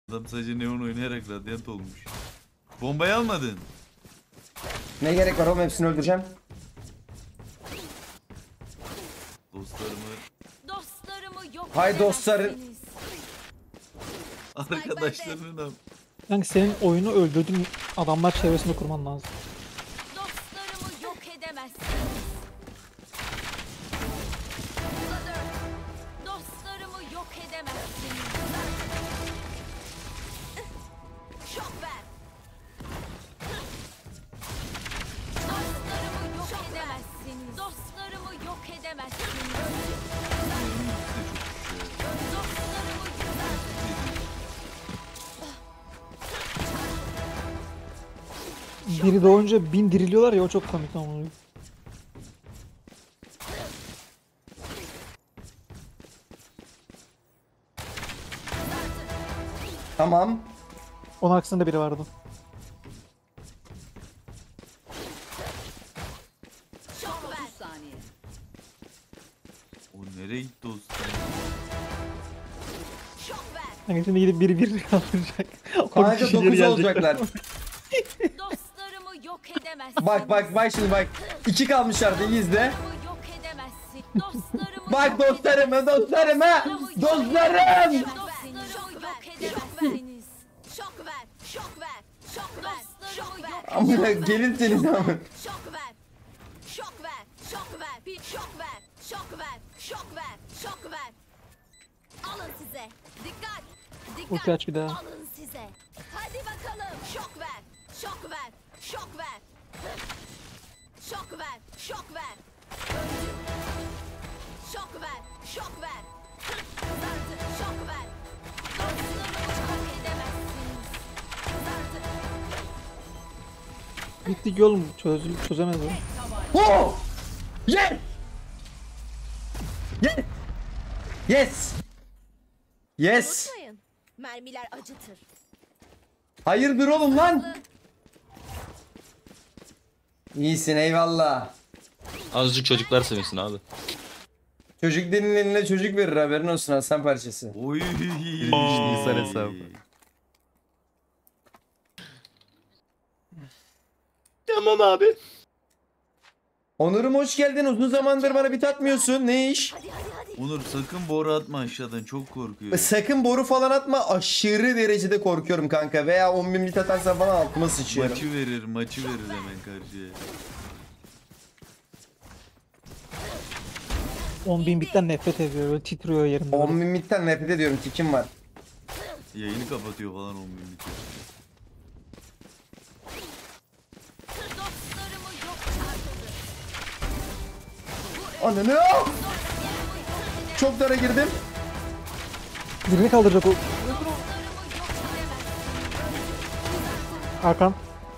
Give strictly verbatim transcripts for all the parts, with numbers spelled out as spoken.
Adam sadece neon oynayarak radyant olmuş. Bombayı almadın. Ne gerek var oğlum, hepsini öldüreceğim. Dostlarımı, Dostlarımı yok Hay dostların. edemezsiniz. arkadaşlarını da... Yani senin oyunu öldürdüğün adamlar çevresinde kurman lazım. Dostlarımı yok edemezsiniz. Dostlarımı yok edemezsiniz. Şok ver. Dostlarımı yok edemezsiniz. Dostlarımı yok edemezsiniz. Dostlarımı Biri doğunca bin diriliyorlar ya, o çok komik ama. Tamam. Onun aksında biri vardı. şok ver. Saniye. O nereye gitti dostlar? Şok ver. Yani şimdi gidip biri bir kaldıracak. on Kanka kişi geri dokuz gelecekler. olacaklar. Dostlarımı yok edemezsiniz. Bak bak bak şimdi bak. İki kalmışlardı, iyi izle. Dostlarımı yok edemezsin. Dostlarımı Bak yok dostlarım ha, dostlarım ha. Dostlarım. Dostlarımı yok edemezsiniz. Şok ver, şok ver, şok ver. Dostlarımı yok Amına gelin seni tamam. Şok ver. Şok ver, şok ver. Bir şok ver, şok ver, şok ver, şok ver. Alın size. Dikkat. Dikkat. Ulti aç bir daha. Alın size. Hadi bakalım. Şok ver, şok ver, şok ver. Şok ver, şok ver. Şok ver, şok ver. Kızartı, şok ver. Dostlarımı yok edemezsiniz. Kızartı. Bitti ki oğlum, çözül çözemez o. Oh! Yes! Yes! Yes! Yes! Unutmayın. Mermiler acıtır. Hayırdır oğlum lan? İyisin eyvallah. Azıcık çocuklar sevinsin abi. Çocuk dilinin eline çocuk verir, haberin olsun, aslan parçası. Oy. Nisan hesabı. Tamam abi. Onurum hoş geldin, uzun zamandır bana bir tatmıyorsun, ne iş? Hadi hadi hadi. Onur sakın boru atma aşağıdan, çok korkuyor. Sakın boru falan atma, aşırı derecede korkuyorum kanka. Veya on bin lit atarsan falan altıma sıçıyorum. Maçı verir, maçı verir hemen karşıya. on bin bitten nefret ediyor, böyle titriyor yerinde. on bin litten nefret ediyorum, tikim var. Yayını kapatıyor falan on bin bitiyor. Dostlarımı yok çarpıldı. Ananı! Çok dara girdim. Birini kaldıracak o. Dostlarımı yok edemezsiniz. Hakan.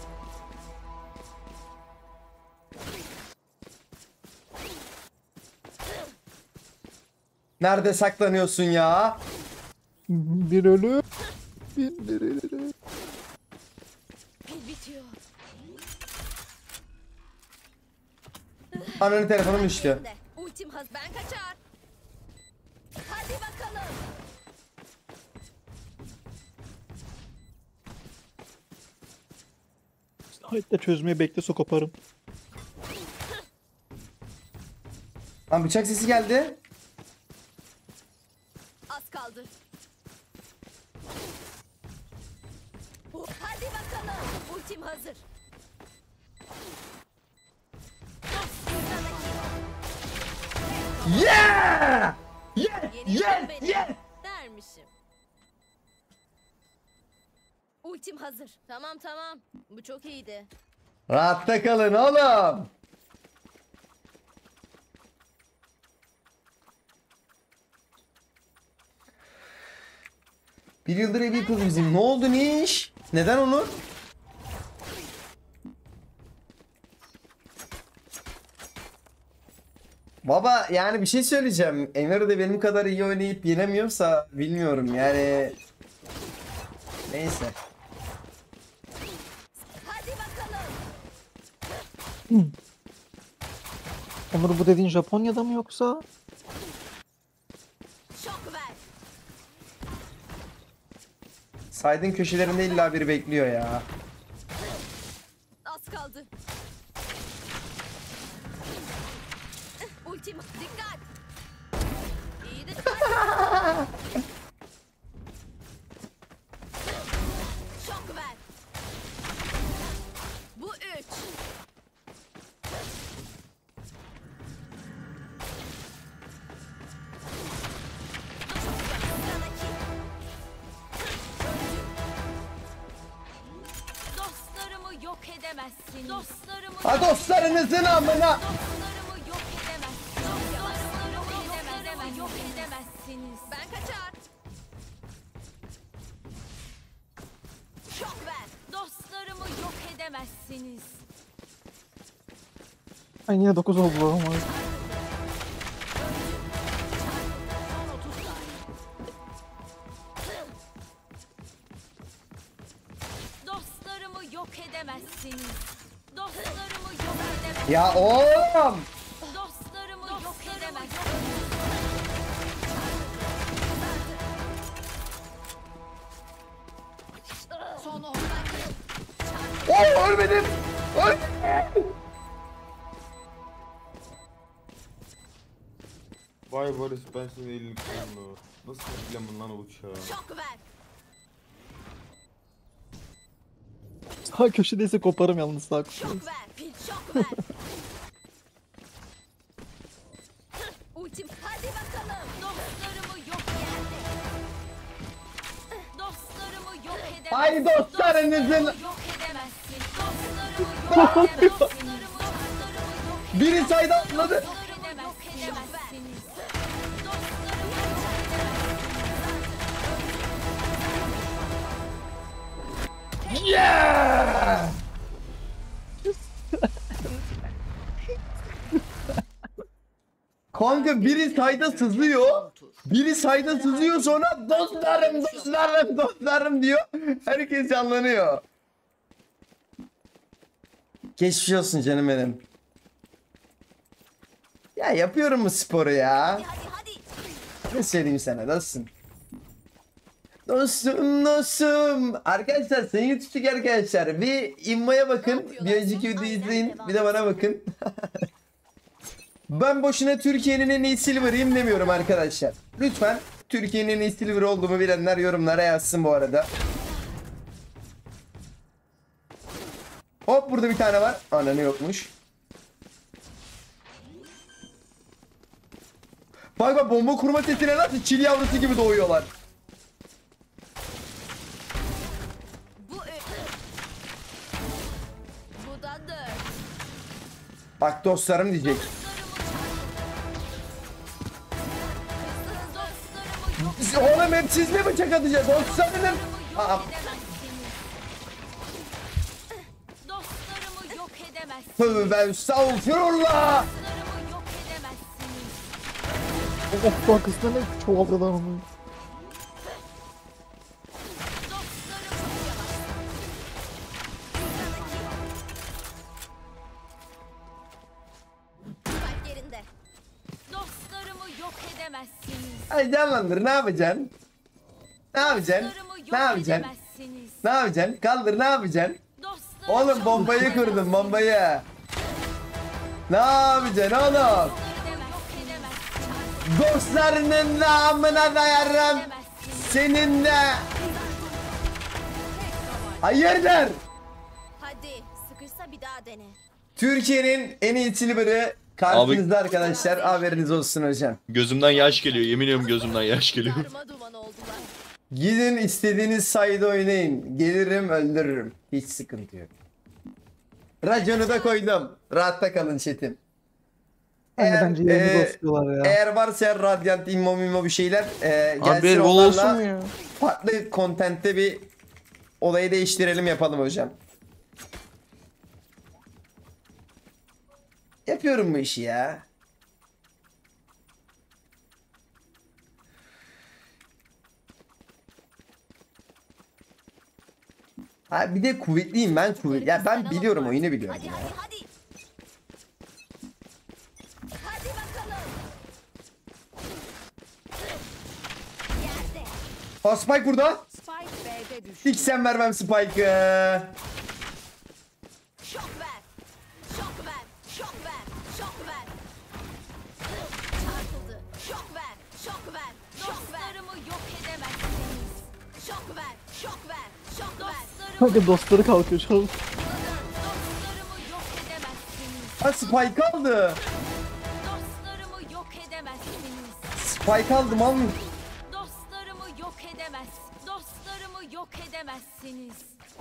Nerede saklanıyorsun ya? Bir ölü. Bir ölü. Pil bitiyor. Ananın telefonum düştü. Yerinde. Ultim haz ben kaçar. Hadi bakalım. Hatta çözmeye bekle, koparım. Lan bıçak sesi geldi. Az kaldı. Hadi bakalım. Ultim hazır. Yeah! Yeah! Yeni Yeah! benim. Yeah! Dermişim. Ultim hazır. Tamam tamam. Bu çok iyiydi. Rahatta kalın oğlum. Bir yıldır ev yıkıldı bizim. Ne oldu, ne iş? Neden onu? Baba yani bir şey söyleyeceğim. Enver de benim kadar iyi oynayıp yenemiyorsa bilmiyorum yani. Neyse. Hadi bakalım. Onur, bu dediğin Japonya'da mı yoksa? Şok ver. Side'ın köşelerinde illa biri bekliyor ya. Az kaldı. Ultim dikkat. İyi dikkat. Şok ver. Bu üç. Dostlarımı yok edemezsin. Dostlarımı Ha dostlarınızın amına. Dostlarımı yok edemezsin. Dostlarımı yok edemezsiniz. Ben kaçar. Şok ver. Dostlarımı yok edemezsiniz. Ay niye dokuz oldu ama. Son otuz saniye. Dostlarımı yok edemezsiniz. Dostlarımı yok edemezsiniz. Ya oğlum. Dostlarımı yok edemezsiniz. Son on saniye. Oh, ölmedim. Öl. Vay Barış, ben senin elini kullandım. Nasıl bilemem lan o uçağı? Şok ver. Sağ köşedeyse koparım yalnız sağ köşede. Şok ver. Pil şok ver. Ultim hadi bakalım. Dostlarımı yok yerde. Dostlarımı yok edemezsin. Hay dostlarınızın. Yok edemezsin. Dostlarımı yok edemezsin. Dostlarımı yok Biri sayda atladı. edemezsin. Yok edemezsiniz. Dostlarımı yok edemezsiniz. Yeah! Kanka biri sayda sızıyor. Biri sayda sızıyor sonra dostlarım dostlarım dostlarım diyor. Herkes canlanıyor. Geçmiş olsun canım benim. Ya yapıyorum bu sporu ya. Hadi hadi. Ne söyleyeyim sana dostum. Dostum dostum. Arkadaşlar sayın tuttuk arkadaşlar. Bir immoya bakın. Bir önceki videoyu izleyin. Bir de bana bakın. Ben boşuna Türkiye'nin en iyi silver'ıyım demiyorum arkadaşlar. Lütfen Türkiye'nin en iyi silver olduğumu bilenler yorumlara yazsın bu arada. Hop burada bir tane var. Ananı yokmuş. Bak bak bomba kurma sesine nasıl çil yavrusu gibi doğuyorlar. Bu üç. Bu da dört. Bak dostlarım diyecek. Dostlarımı yok Siz- Oğlum hep siz mi bıçak atacağız? Dostlarım. Aa, edemezsiniz. Dostlarımı yok edemezsiniz. tövbe estağfurullah. Dostlarımı yok edemezsiniz. Of bu arkasında ne çoğaldılar onu. Dostlarımı yavaş. Kalp yerinde. Dostlarımı yok edemezsiniz. Ay canlandır ne yapacaksın? Ne yapacaksın? Dostlarımı yok Ne yapacaksın? edemezsiniz. Ne yapacaksın? Kaldır ne yapacaksın? Dostlarımı Oğlum yok bombayı edemezsiniz. kurdum bombayı. Ne yapacaksın oğlum? Yok edemezsiniz. Dostlarının namına dayarım. Edemezsiniz. Senin de. Hayırdır? Hadi sıkışsa bir daha dene. Türkiye'nin en iyi silver'ı karşınızda arkadaşlar. Haberiniz olsun hocam. Gözümden yaş geliyor. Yemin ediyorum gözümden yaş geliyor. Darma duman oldular. Gidin istediğiniz sayıda oynayın. Gelirim öldürürüm. Hiç sıkıntı yok. Raconu da koydum. Rahatta kalın chat'im. Hani Eğer, bence yerini e, dostluyorlar ya. eğer varsa Radiant immo mimmo bir şeyler e, gelsin Abi el bol onlarla olsun mu ya? farklı content'te bir olayı değiştirelim yapalım hocam. Yapıyorum bu işi ya. Ha bir de kuvvetliyim ben kuvvet. Ya ben biliyorum oyunu biliyorum. Hadi ya. hadi hadi. Hadi bakalım. Yerde. Aa, Spike burada. Spike B'de Hiç sen vermem Spike'ı. Şok ver. Şok ver. Şok ver. Şok ver. Çarpıldı. Şok ver. Şok ver. Şok ver. Dostlarımı yok edemezsiniz. Şok ver. Şok ver. Şok ver. Kanka dostları kalkıyor şu an. Dostlarımı yok edemezsiniz. Ha Spike aldı. Dostlarımı yok edemezsiniz. Spike aldım al. Dostlarımı yok edemez. Dostlarımı yok edemezsiniz.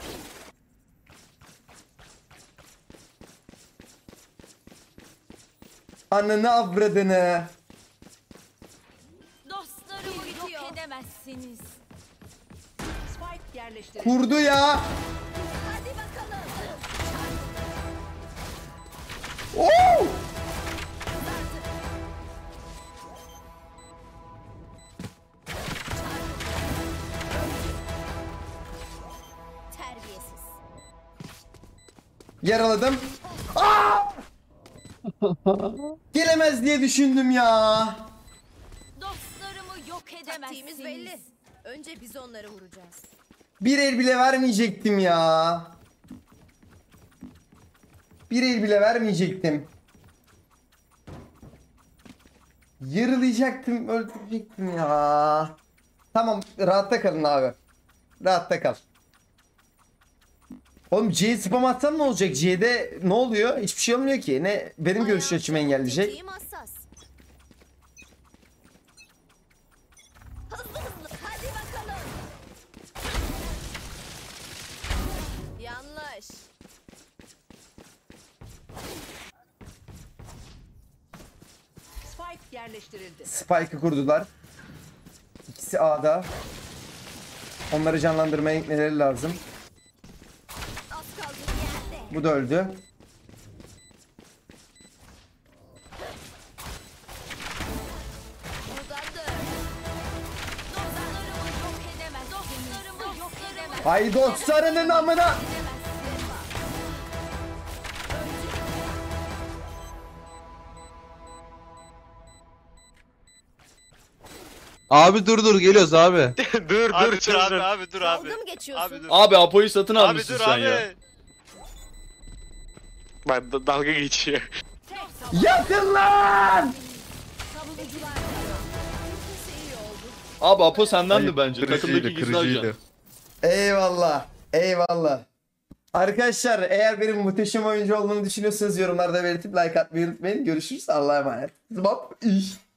Ananı avradını. Dostlarımı yok edemezsiniz. Spike yerleştirildi. Kurdu ya. Hadi bakalım. Oo! Terbiyesiz. Yaraladım. Aa! Gelemez diye düşündüm ya. Dostlarımı yok edemezsiniz. Taktiğimiz belli. Önce biz onları vuracağız. Bir el bile vermeyecektim ya. Bir el bile vermeyecektim. Yarılayacaktım, öldürecektim ya. Tamam, rahatta kalın abi. Rahatta kal. Oğlum C'ye spam atsam ne olacak? C'de ne oluyor? Hiçbir şey olmuyor ki. Ne benim görüş açımı engelleyecek. Tetiğim hassas. Hızlı hızlı. Hadi bakalım. Yanlış. Spike yerleştirildi. Spike'ı kurdular. İkisi A'da. Onları canlandırmaya gitmeleri lazım. Az kaldı yerde. Bu da öldü. Uzandı. Dostlarımı yok edemez. Dostlarımı yok edemez. Ay dostlarının amına. Abi dur dur geliyoruz abi. dur Abi dur dur çözdüm. abi abi dur abi. Dalga mı geçiyorsun? Abi dur. Abi Apo'yu satın Abi almışsın dur sen abi. ya. Bak da- dalga geçiyor. Yatın lan! Savunucular. Kimse iyi oldu. Abi Apo sendendi bence. Kırıcıydı, Takımdaki gizli ajan. kırıcıydı. Eyvallah. Eyvallah. Arkadaşlar eğer benim muhteşem oyuncu olduğumu düşünüyorsanız yorumlarda belirtip like atmayı unutmayın. Görüşürüz. Allah'a emanet. Zıbap. İş.